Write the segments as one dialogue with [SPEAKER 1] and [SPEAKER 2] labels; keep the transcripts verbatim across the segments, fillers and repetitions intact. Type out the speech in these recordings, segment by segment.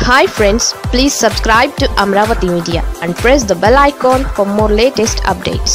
[SPEAKER 1] Hi friends, please subscribe to Amaravathi Media and press the bell icon for more latest updates.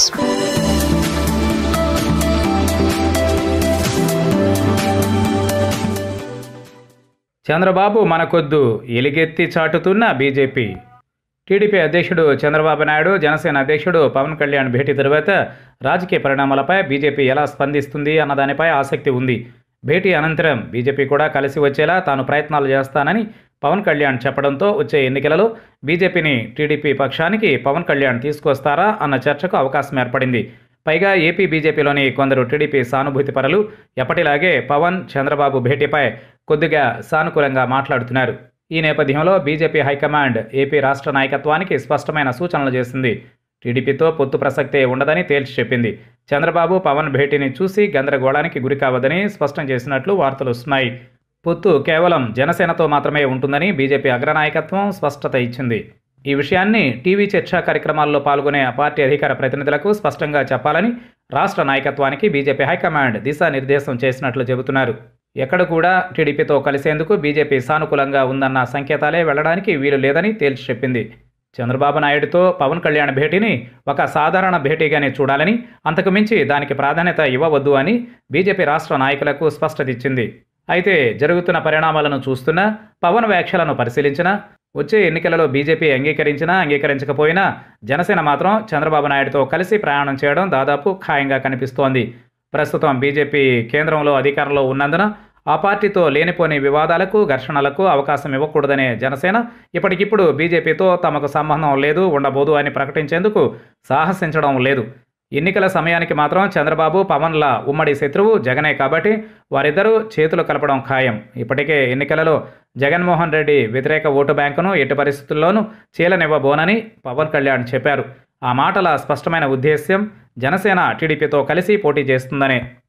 [SPEAKER 2] Chandrababu మనకొద్దు ఎలిగెత్తి చాటుతున్న BJP. TDP అధ్యక్షుడు చంద్రబాబు నాయుడు, జనసేన అధ్యక్షుడు పవన్ కళ్యాణ్ భేటీ తరువాత రాజకీయ పరిణామాలపై బీజేపీ ఎలా స్పందిస్తుంది అన్న దానిపై ఆసక్తి ఉంది. భేటీ అనంతరం బీజేపీ కూడా కలిసి వచ్చేలా తాను ప్రయత్నాలు చేస్తానని పవన్ కళ్యాణ్ చెప్పడంతో వచ్చే ఎన్నికలలో బీజేపీని టీడీపీ పక్షానికి పవన్ కళ్యాణ్ తీసుకొస్తారా అన్న చర్చకు అవకాశం ఏర్పడింది. పైగా ఏపీ బీజేపీలోని కొందరు టీడీపీ సానుభూతి పరులు ఎప్పటిలాగే పవన్ చంద్రబాబు భేటీపై కొద్దిగా సానుకూలంగా మాట్లాడుతున్నారు. ఈ నేపథ్యంలో బీజేపీ హైకమాండ్ ఏపీ రాష్ట్ర నాయకత్వానికి స్పష్టమైన సూచనలు చేసింది. టీడీపీతో పొత్తు ప్రసక్తే ఉండదని తేల్చి చెప్పింది. చంద్రబాబు పవన్ భేటీని చూసి గందరగోళానికి గురికావద్దని స్పష్టం చేసినట్లు వార్తలు వస్తున్నాయి. పొత్తు కేవలం జనసేనతో మాత్రమే ఉంటుందని బీజేపీ అగ్రనాయకత్వం స్పష్టత ఇచ్చింది. ఈ విషయాన్ని టీవీ చర్చా కార్యక్రమాల్లో పాల్గొనే ఆ పార్టీ అధికార ప్రతినిధులకు స్పష్టంగా చెప్పాలని రాష్ట్ర నాయకత్వానికి బీజేపీ హైకమాండ్ దిశానిర్దేశం చేసినట్లు చెబుతున్నారు. ఎక్కడ కూడా టీడీపీతో కలిసేందుకు బీజేపీ సానుకూలంగా ఉందన్న సంకేతాలే వెళ్లడానికి వీలు లేదని తేల్చి చెప్పింది. చంద్రబాబు నాయుడుతో పవన్ కళ్యాణ్ భేటీని ఒక సాధారణ భేటీగానే చూడాలని, అంతకుమించి దానికి ప్రాధాన్యత ఇవ్వవద్దు అని బీజేపీ రాష్ట్ర నాయకులకు స్పష్టత ఇచ్చింది. అయితే జరుగుతున్న పరిణామాలను చూస్తున్నా, పవన్ వ్యాఖ్యలను పరిశీలించినా, వచ్చే ఎన్నికలలో బీజేపీ అంగీకరించినా అంగీకరించకపోయినా జనసేన మాత్రం చంద్రబాబు నాయుడుతో కలిసి ప్రయాణం చేయడం దాదాపు ఖాయంగా కనిపిస్తోంది. ప్రస్తుతం బీజేపీ కేంద్రంలో అధికారంలో ఉన్నందున ఆ పార్టీతో లేనిపోని వివాదాలకు, ఘర్షణలకు అవకాశం ఇవ్వకూడదనే జనసేన ఇప్పటికిప్పుడు బీజేపీతో తమకు సంబంధం లేదు, ఉండబోదు అని ప్రకటించేందుకు సాహసించడం లేదు. ఎన్నికల సమయానికి మాత్రం చంద్రబాబు, పవన్ల ఉమ్మడి శత్రువు జగనే కాబట్టి వారిద్దరూ చేతులు కలపడం ఖాయం. ఇప్పటికే ఎన్నికలలో జగన్మోహన్ రెడ్డి వ్యతిరేక ఓటు బ్యాంకును ఎట్టి పరిస్థితుల్లోనూ చీలనివ్వబోనని పవన్ కళ్యాణ్ చెప్పారు. ఆ మాటల స్పష్టమైన ఉద్దేశ్యం జనసేన టీడీపీతో కలిసి పోటీ చేస్తుందనే.